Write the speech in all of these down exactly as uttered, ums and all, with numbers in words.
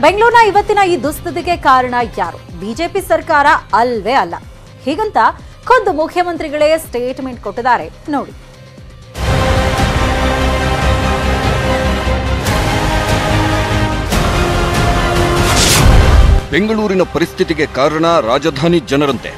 ಬೆಂಗಳೂರಿನ ಇವತ್ತಿನ ಈ ದುಸ್ಥಿತಿಗೆ ಕಾರಣ ಯಾರು? ಬಿಜೆಪಿ ಸರ್ಕಾರ ಅಲ್ವೇ ಅಲ್ಲ. ಹೀಗಂತ ಖುದ್ದು ಮುಖ್ಯಮಂತ್ರಿಗಳೇ ಸ್ಟೇಟ್ಮೆಂಟ್ ಕೊಟ್ಟಿದ್ದಾರೆ ನೋಡಿ. ಬೆಂಗಳೂರಿನ ಪರಿಸ್ಥಿತಿಗೆ ಕಾರಣ ರಾಜಧಾನಿ ಜನರಂತೆ.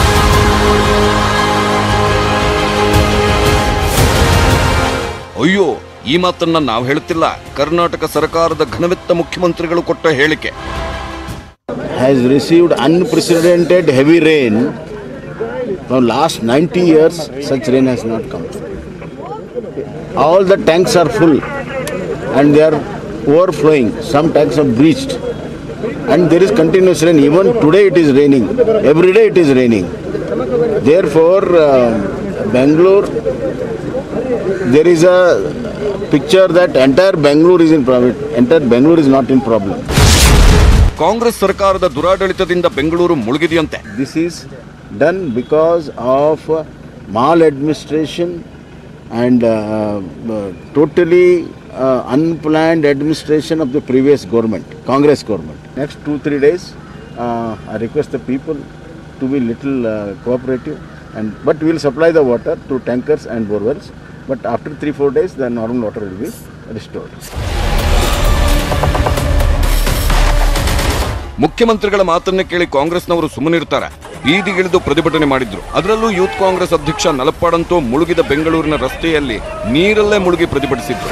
ಅಯ್ಯೋ, ಈ ಮಾತನ್ನ ನಾವು ಹೇಳುತ್ತಿಲ್ಲ, ಕರ್ನಾಟಕ ಸರ್ಕಾರದ ಘನವಿತ್ತ ಮುಖ್ಯಮಂತ್ರಿಗಳು ಕೊಟ್ಟ ಹೇಳಿಕೆ. Has received unprecedented heavy rain. From last ninety years, such rain has not come. All the tanks are full and they are overflowing. Some tanks are breached. And there is continuous rain. Even today it is raining. Every day it is raining. Therefore, uh, Bangalore, there is a picture that entire Bangalore is in problem. Entire Bangalore is not in problem. Congress ಸರ್ಕಾರದ ದುರಾಡಳಿತದಿಂದ Bengaluru ಮುಳುಗಿದೆಯಂತೆ. This is done because of maladministration and uh, uh, totally uh, unplanned administration of the previous government, Congress government. Next two three days, uh, I request the people to be little uh, cooperative, and but we will supply the water to tankers and borewells. But after three four days, the normal water will be restored. ಮುಖ್ಯಮಂತ್ರಿಗಳ ಮಾತನ್ನ ಕೇಳಿ ಕಾಂಗ್ರೆಸ್ನವರು ಸುಮ್ಮನಿರ್ತಾರೆ. ಬೀದಿಗಿಳಿದು ಪ್ರತಿಭಟನೆ ಮಾಡಿದ್ರು. ಅದರಲ್ಲೂ youth Congress ಅಧ್ಯಕ್ಷ ನಲಪಾಡಂತೂ ಮುಳುಗಿದ ಬೆಂಗಳೂರಿನ ರಸ್ತೆಯಲ್ಲಿ ನೀರಲ್ಲೇ ಮುಳುಗಿ ಪ್ರತಿಭಟಿಸಿದ್ರು.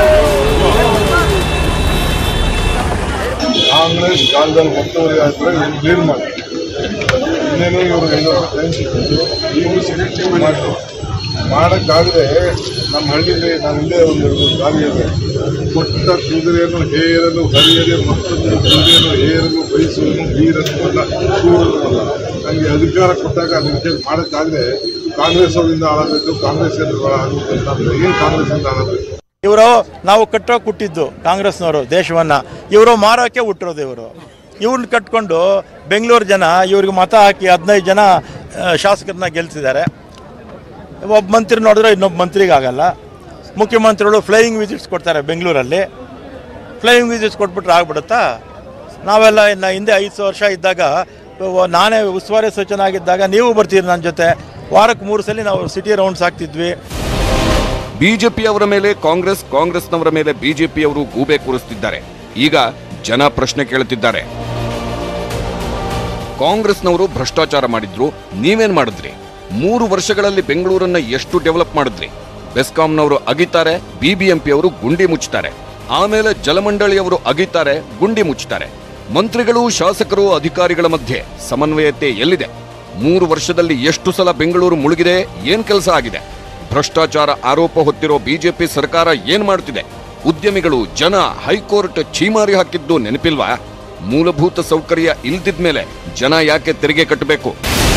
ಕಾಂಗ್ರೆಸ್ ಕಾಲದಲ್ಲಿ ಒತ್ತುವರಿ ಆದರೆ ಕ್ಲೀನ್ ಮಾಡಿ ಇನ್ನೇನು ಇವರು ಐದು ಟೈಮ್ ಸಿಕ್ಕಿದ್ರು ಇವರು ಸಿಲೆಕ್ಟಿವ್ ಮಾಡಿದ್ರು. ಮಾಡೋಕ್ಕಾಗದೆ ನಮ್ಮ ಹಳ್ಳಿಯಲ್ಲಿ ನಾನು ಇಲ್ಲೇ ಒಂದು ದಾರಿ ಇದೆ. ಕೊಟ್ಟ ಕುದುರೆಯನ್ನು ಹೇರಲು ಹರಿಯದೆ ಮತ್ತೊಂದು ಕುದುರೆಯನ್ನು ಹೇರಲು ಬಯಸುವನು ವೀರನು ಅಲ್ಲ, ಶೂರನು ಅಲ್ಲ. ನನಗೆ ಅಧಿಕಾರ ಕೊಟ್ಟಾಗ ಅದಕ್ಕೆ ಮಾಡೋಕ್ಕಾಗದೆ ಕಾಂಗ್ರೆಸ್ ಅವರಿಂದ ಹಾಳಾಗಬೇಕು, ಕಾಂಗ್ರೆಸ್ ಆಗುತ್ತೆ ಅಂತ. ಏನು ಕಾಂಗ್ರೆಸ್ಸಿಂದ ಹಾಳಾಗಬೇಕು? ಇವರು ನಾವು ಕಟ್ಟೋ ಕೊಟ್ಟಿದ್ದು ಕಾಂಗ್ರೆಸ್ನವರು ದೇಶವನ್ನು, ಇವರು ಮಾರೋಕ್ಕೆ ಹುಟ್ಟಿರೋದು. ಇವರು ಇವ್ರನ್ನ ಕಟ್ಕೊಂಡು ಬೆಂಗಳೂರು ಜನ ಇವ್ರಿಗೆ ಮತ ಹಾಕಿ ಹದಿನೈದು ಜನ ಶಾಸಕರನ್ನ ಗೆಲ್ಸಿದ್ದಾರೆ. ಒಬ್ಬ ಮಂತ್ರಿ ನೋಡಿದ್ರೆ ಇನ್ನೊಬ್ಬ ಮಂತ್ರಿಗೆ ಆಗಲ್ಲ. ಮುಖ್ಯಮಂತ್ರಿಗಳು ಫ್ಲೈಯಿಂಗ್ ವಿಸಿಟ್ಸ್ ಕೊಡ್ತಾರೆ ಬೆಂಗಳೂರಲ್ಲಿ. ಫ್ಲೈಯಿಂಗ್ ವಿಸಿಟ್ಸ್ ಕೊಟ್ಬಿಟ್ರೆ ಆಗ್ಬಿಡುತ್ತಾ? ನಾವೆಲ್ಲ ಇನ್ನು ಹಿಂದೆ ಐದು ವರ್ಷ ಇದ್ದಾಗ ನಾನೇ ಉಸ್ತುವಾರಿ ಸಚಿವ ಆಗಿದ್ದಾಗ ನೀವು ಬರ್ತೀರಿ ನನ್ನ ಜೊತೆ. ವಾರಕ್ಕೆ ಮೂರು ಸಲ ನಾವು ಸಿಟಿ ರೌಂಡ್ಸ್ ಹಾಕ್ತಿದ್ವಿ. ಬಿಜೆಪಿಯವರ ಮೇಲೆ ಕಾಂಗ್ರೆಸ್, ಕಾಂಗ್ರೆಸ್ನವರ ಮೇಲೆ ಬಿಜೆಪಿಯವರು ಗೂಬೆ ಕೂರಿಸ್ತಿದ್ದಾರೆ. ಈಗ ಜನ ಪ್ರಶ್ನೆ ಕೇಳುತ್ತಿದ್ದಾರೆ. ಕಾಂಗ್ರೆಸ್ನವರು ಭ್ರಷ್ಟಾಚಾರ ಮಾಡಿದ್ರು, ನೀವೇನ್ ಮಾಡಿದ್ರಿ? ಮೂರು ವರ್ಷಗಳಲ್ಲಿ ಬೆಂಗಳೂರನ್ನ ಎಷ್ಟು ಡೆವಲಪ್ ಮಾಡಿದ್ರಿ? ಬೆಸ್ಕಾಂನವರು ಅಗಿತಾರೆ, ಬಿಬಿಎಂಪಿಯವರು ಗುಂಡಿ ಮುಚ್ಚುತ್ತಾರೆ. ಆಮೇಲೆ ಜಲಮಂಡಳಿಯವರು ಅಗಿತಾರೆ, ಗುಂಡಿ ಮುಚ್ಚುತ್ತಾರೆ. ಮಂತ್ರಿಗಳು, ಶಾಸಕರು, ಅಧಿಕಾರಿಗಳ ಮಧ್ಯೆ ಸಮನ್ವಯತೆ ಎಲ್ಲಿದೆ? ಮೂರು ವರ್ಷದಲ್ಲಿ ಎಷ್ಟು ಸಲ ಬೆಂಗಳೂರು ಮುಳುಗಿದೆ? ಏನ್ ಕೆಲಸ ಆಗಿದೆ? ಭ್ರಷ್ಟಾಚಾರ ಆರೋಪ ಹೊತ್ತಿರೋ ಬಿಜೆಪಿ ಸರ್ಕಾರ ಏನ್ ಮಾಡುತ್ತಿದೆ? ಉದ್ಯಮಿಗಳು, ಜನ, ಹೈಕೋರ್ಟ್ ಛೀಮಾರಿ ಹಾಕಿದ್ದು ನೆನಪಿಲ್ವಾ? ಮೂಲಭೂತ ಸೌಕರ್ಯ ಇಲ್ದಿದ್ಮೇಲೆ ಜನ ಯಾಕೆ ತೆರಿಗೆ ಕಟ್ಟಬೇಕು?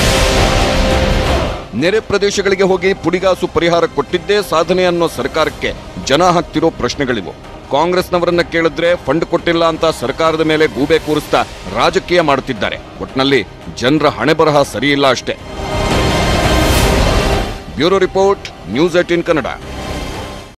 ನೆರೆ ಪ್ರದೇಶಗಳಿಗೆ ಹೋಗಿ ಪುಡಿಗಾಸು ಪರಿಹಾರ ಕೊಟ್ಟಿದ್ದೇ ಸಾಧನೆ ಅನ್ನೋ ಸರ್ಕಾರಕ್ಕೆ ಜನ ಹಾಕ್ತಿರೋ ಪ್ರಶ್ನೆಗಳಿವು. ಕಾಂಗ್ರೆಸ್ನವರನ್ನ ಕೇಳಿದ್ರೆ ಫಂಡ್ ಕೊಟ್ಟಿಲ್ಲ ಅಂತ ಸರ್ಕಾರದ ಮೇಲೆ ಗೂಬೆ ಕೂರಿಸ್ತಾ ರಾಜಕೀಯ ಮಾಡುತ್ತಿದ್ದಾರೆ. ಒಟ್ನಲ್ಲಿ ಜನರ ಹಣೆ ಬರಹ ಸರಿಯಿಲ್ಲ ಅಷ್ಟೇ. Bureau report, news eighteen Kannada.